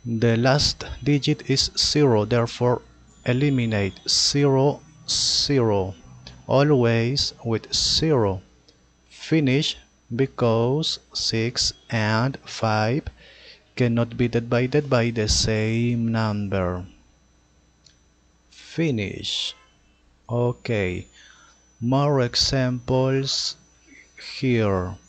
The last digit is 0, therefore eliminate 0, 0. Always with 0. Finish because 6 and 5 cannot be divided by the same number. Finish. Okay, more examples here.